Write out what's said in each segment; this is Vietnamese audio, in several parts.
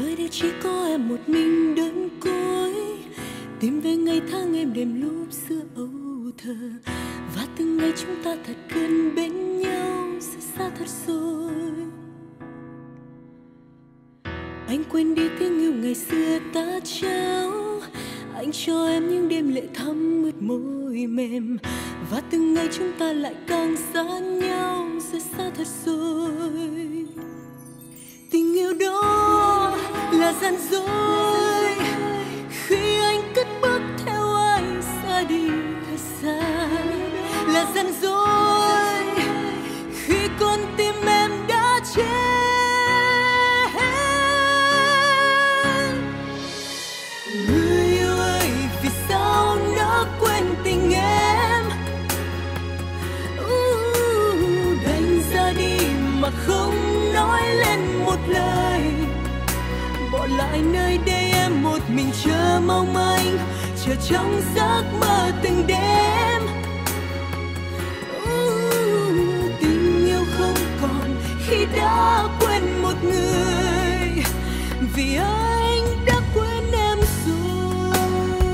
nơi đây chỉ có em một mình đơn côi, tìm về ngày tháng êm đềm lúc xưa âu thơ. Và từng ngày chúng ta thật gần bên nhau, sẽ xa thật rồi. Anh quên đi tiếng yêu ngày xưa ta trao, anh cho em những đêm lệ thắm mướt môi mềm. Và từng ngày chúng ta lại càng xa nhau, sẽ xa thật rồi. Tình yêu đó là gian dối, khi anh cất bước theo anh xa đi thật xa. Là gian dối khi con tim em đã chết. Người yêu ơi, vì sao nỡ quên tình em? Đành ra đi mà không nói lên một lời, bỏ lại nơi đây em một mình chờ mong anh, chờ trong giấc mơ từng đêm. Tình yêu không còn khi đã quên một người, vì anh đã quên em rồi.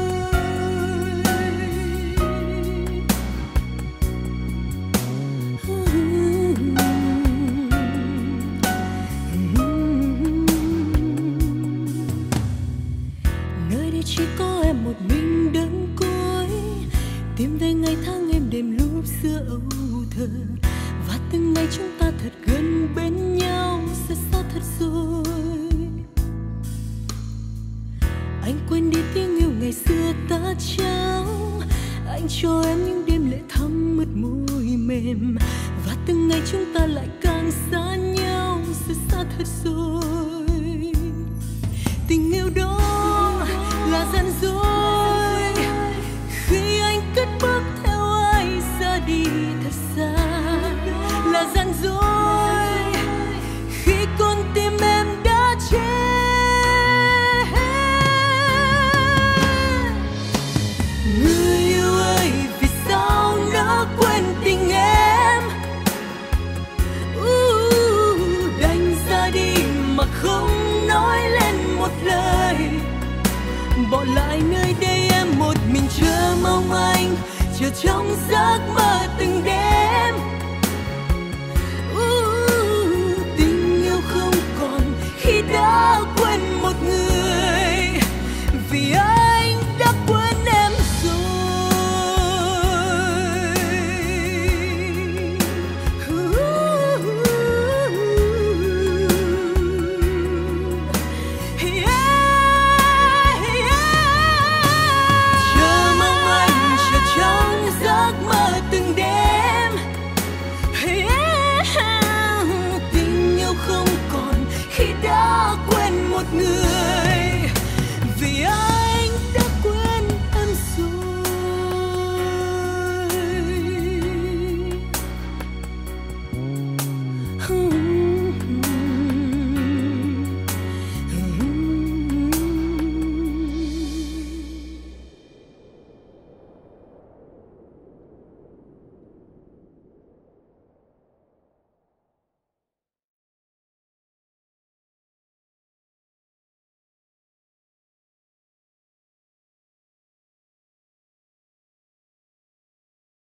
Nơi đây chỉ có em một mình đơn côi, tìm về ngày tháng êm đềm lúc xưa âu thơ. Và từng ngày chúng ta thật gần bên nhau, sẽ xa thật rồi. Anh quên đi tiếng yêu ngày xưa ta trao, anh cho em những đêm lệ thắm mướt môi mềm. Và từng ngày chúng ta lại càng xa nhau, sẽ xa thật rồi. Tình yêu đó là gian dối, khi anh cất bước theo ai ra đi thật xa. Là gian dối khi con tim em đã chết. Người yêu ơi, vì sao nỡ quên tình em? Đành ra đi mà không nói lên một lời, bỏ lại nơi đây em một mình chờ mong anh, chờ trong giấc mơ từng đêm. Tình yêu không còn khi đã